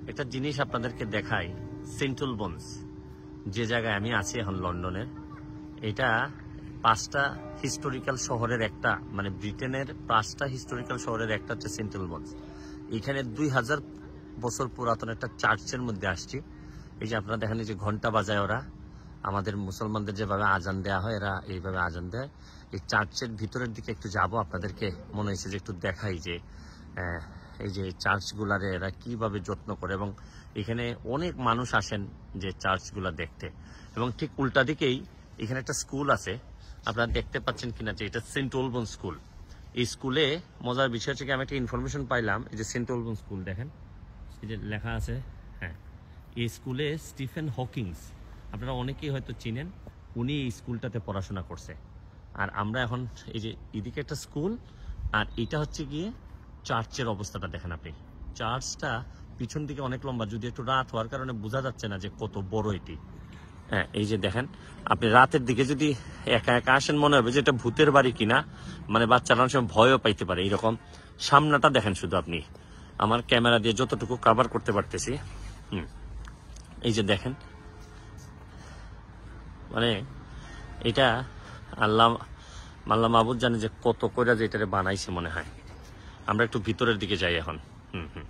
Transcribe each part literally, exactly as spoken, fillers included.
একটা জিনিস আপনাদেরকে দেখাই, সেন্ট অলবন্স যে জায়গায় আমি আছি এখন লন্ডনের, এটা পাঁচটা হিস্টোরিক্যাল শহরের একটা, মানে ব্রিটেনের পাঁচটা হিস্টোরিক্যাল শহরের একটা হচ্ছে সেন্ট অলবন্স। এখানে দুই হাজার বছর পুরাতন একটা চার্চের মধ্যে আসছি। এই যে আপনারা দেখেন, এই যে ঘন্টা বাজায় ওরা, আমাদের মুসলমানদের যেভাবে আজান দেওয়া হয় এরা এইভাবে আজান দেয়। এই চার্চের ভিতরের দিকে একটু যাব, আপনাদেরকে মনে হয়েছে যে একটু দেখাই যে এই যে চার্চগুলারে এরা কিভাবে যত্ন করে, এবং এখানে অনেক মানুষ আসেন যে চার্চগুলা দেখতে। এবং ঠিক উল্টা দিকেই এখানে একটা স্কুল আছে, আপনারা দেখতে পাচ্ছেন কিনা যে এটা সেন্ট অলবন্স স্কুল। এই স্কুলে মজার বিষয় হচ্ছে কি, আমি একটা ইনফরমেশন পাইলাম, এই যে সেন্ট অলবন্স স্কুল দেখেন, এই যে লেখা আছে, হ্যাঁ, এই স্কুলে স্টিফেন হকিংস, আপনারা অনেকেই হয়তো চিনেন, উনি এই স্কুলটাতে পড়াশোনা করছে। আর আমরা এখন এই যে এদিকে একটা স্কুল, আর এটা হচ্ছে গিয়ে চার্চের অবস্থাটা দেখেন আপনি। চার্চটা পিছন দিকে অনেক লম্বা, যদি একটু রাত হওয়ার কারণে বোঝা যাচ্ছে না যে কত বড় এটি। হ্যাঁ, এই যে দেখেন আপনি রাতের দিকে যদি একা একা আসেন মনে হবে যে এটা ভূতের বাড়ি কিনা, মানে বাচ্চারা অনেক সময় ভয়ও পাইতে পারে। এইরকম সামনাটা দেখেন শুধু আপনি, আমার ক্যামেরা দিয়ে যতটুকু কভার করতে পারতেছি। হুম, এই যে দেখেন, মানে এটা আল্লাহ আল্লাহ মাহবুদ জানে যে কত কইরা যে এটারে বানাইছে মনে হয়। আমরা একটু ভিতরের দিকে যাই এখন। হুম হুম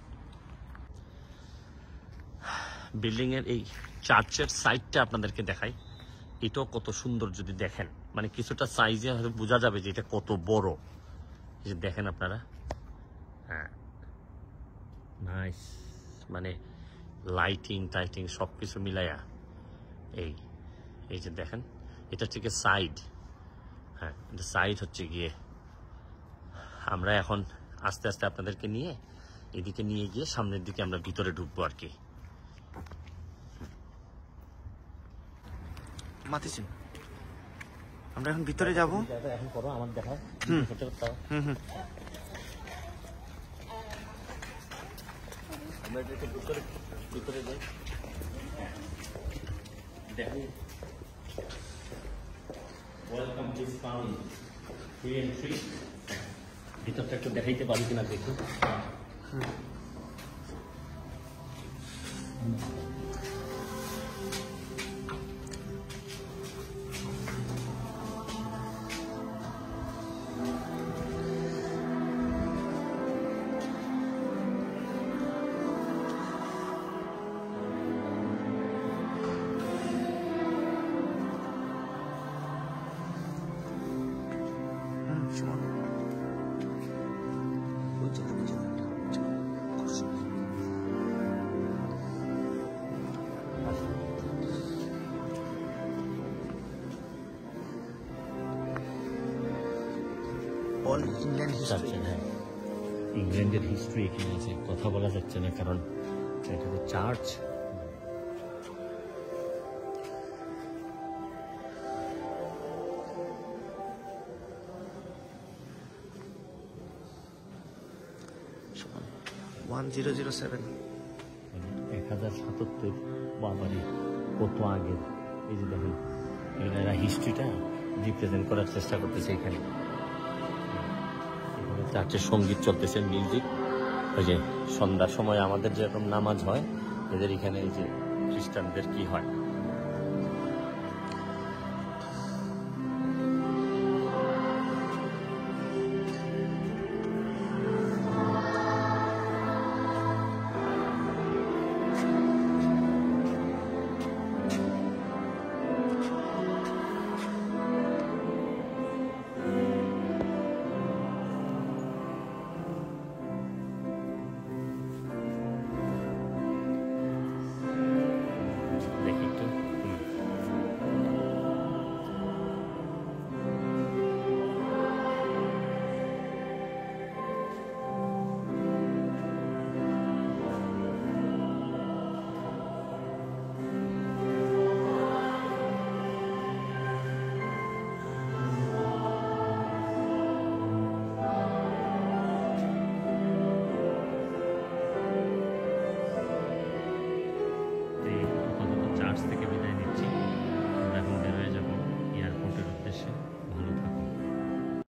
বিল্ডিং এর এই চার্চের সাইডটা আপনাদেরকে দেখাই, এটাও কত সুন্দর। যদি দেখেন, মানে কিছুটা সাইজে হয়তো বোঝা যাবে যে এটা কত বড়। এই যে দেখেন আপনারা, হ্যাঁ, নাইস, মানে লাইটিং টাইটিং সব কিছু মিলাইয়া এই এই যে দেখেন, এটা হচ্ছে গিয়ে সাইড। হ্যাঁ, এটা সাইড হচ্ছে গিয়ে। আমরা এখন আস্তে আস্তে আপনাদেরকে নিয়ে এদিকে নিয়ে গিয়ে সামনের দিকে আমরা ভিতরে ঢুকবো আর কি। মাতিছেন, আমরা এখন ভিতরে যাবো। এখন করো আমার দেখা। হুম হুম হুম আমরা ভিতরে ভিতরে যাই। দেখো, welcome to found free entry. ভিতরটা একটু দেখাইতে পারি কিনা দেখুন। ইংল্যান্ডের হিস্ট্রি এখানে আছে, কথা বলা যাচ্ছে না কারণ এটা তো church. One zero zero seven এক হাজার সাতাত্তর বাবারি কত আগের। এই যে দেখেন, এরা হিস্ট্রিটা রিপ্রেজেন্ট করার চেষ্টা করতেছে। এখানে এখানে চার্চের সঙ্গীত চলতেছে, মিউজিক। ওই যে সন্ধ্যার সময় আমাদের যেরকম নামাজ হয়, এদের এখানে এই যে খ্রিস্টানদের কি হয়।